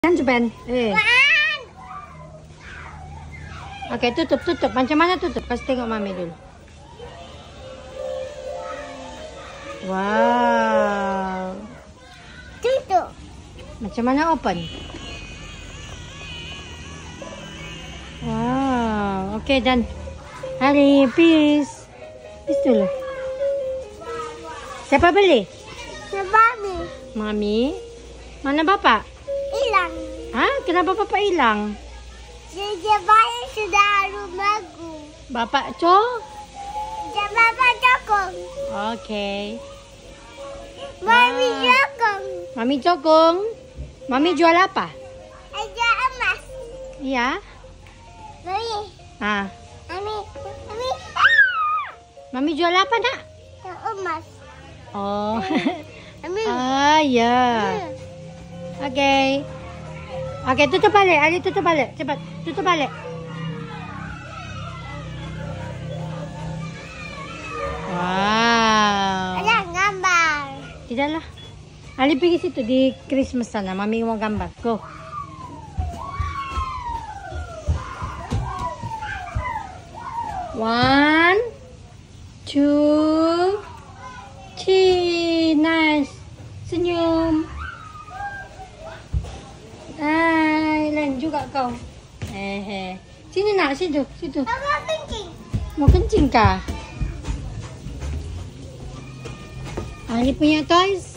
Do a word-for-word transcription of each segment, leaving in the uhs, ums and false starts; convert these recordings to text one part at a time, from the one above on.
Kan Juben? Eh. Oke, tutup, tutup. Macam mana tutup? Kasih tengok Mami dulu. Wow. Tutup. Macam mana open? Wow. Oke, dan Hari, peace. Peace dulu. Siapa beli? Mami. Mami. Mana Bapak? Hilang. Hah? Kenapa Bapak hilang? Sejabanya sudah rumahku. Bapak Co? Bapak cokong. Oke. Mami Ah. cokong. Mami Cokong. Mami jual apa? Aja emas. Iya. Mami. Ah. Mami. Mami. Mami jual apa, Nak? Emas. Oh. Mami. Ah, ya. Oke. Oke, tutup balik. Ali tutup balik. Cepat, tutup balik. Wow. Ada gambar. Tidaklah. Ali pergi situ di Christmas sana. Mami mau gambar. Go. One, two, three. Nice. Senyum. Hai, lain juga kau. Hehe. Sini nak, situ, situ. Apa kencing? Mau kencing kah? Ali punya toys.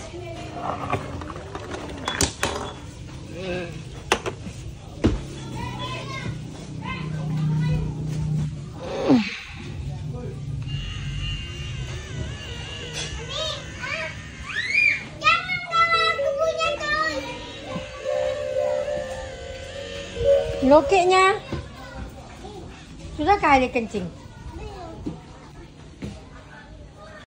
Jangan bawa aku punya toy. Lokeknya. Sudah kah Ali kencing?